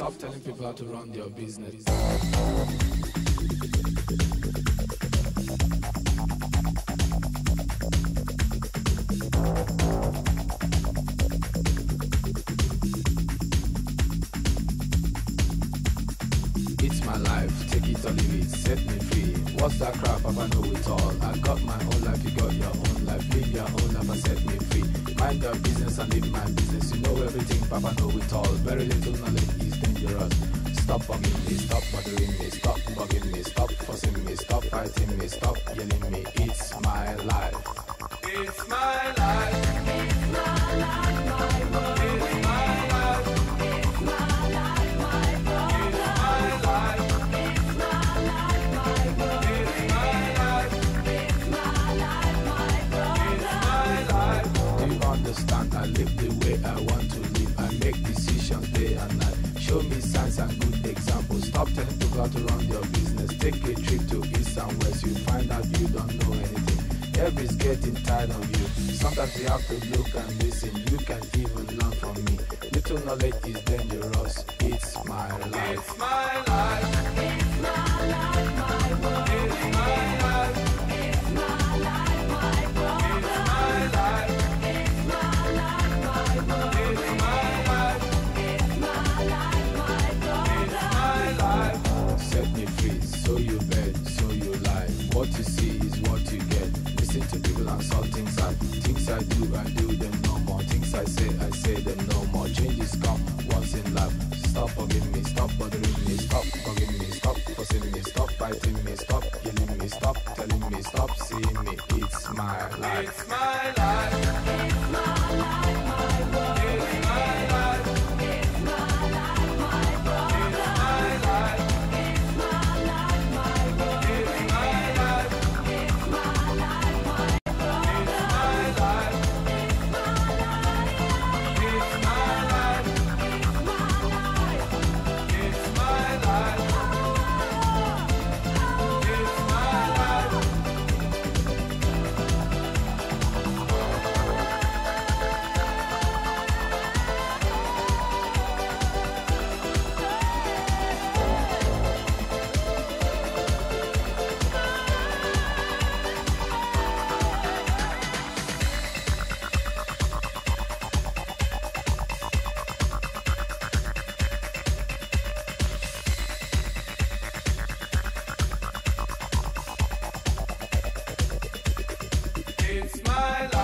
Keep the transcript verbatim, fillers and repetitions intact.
Stop telling people how to run their business. It's my life, take it or leave it, set me free. What's that crap? Papa know it all. I got my own life, you got your own life. Live your own life and set me free. Mind your business and live my business. You know everything, Papa know it all. Very little knowledge is dangerous. Stop bugging me, stop bothering me, stop bugging me, stop fussing me, stop fighting me, stop yelling me. It's my life. It's my life. It's my life, my world. It's my life. It's my life, my world. It's my life. It's my life, my world. It's my life. It's my life, my world. It's my life. Do you understand? I live the way I want to live. I make decisions day and night. Show me signs and good examples. Stop telling people how to run your business. Take a trip to east and west. You find out you don't know anything. Everybody's getting tired of you. Sometimes you have to look and listen. You can even learn from me. Little knowledge is dangerous. It's my life. It's my life. It's my life, my world. It's my life. It's my life, my world. It's my life. It's my life, my world. It's my life. It's my life, my world. It's my life. Set me free, so you bet, so you lie. What you see is what you get. Listen to people and saw things I things I do, I do them no more. Things I say, I say them no more. Changes come once in life. Stop bugging me, stop bothering me, stop bugging me, stop fussing me, stop fighting me, stop yelling me, stop telling me, stop seeing me. It's my life. It's my life. It's my life, my world. It's my life. It's my life, my world. It's my life. It's my life, my world. It's my life. It's my life, my world. It's my life. It's my life. It's my life. It's my life. It's my life. It's my life. It's my life.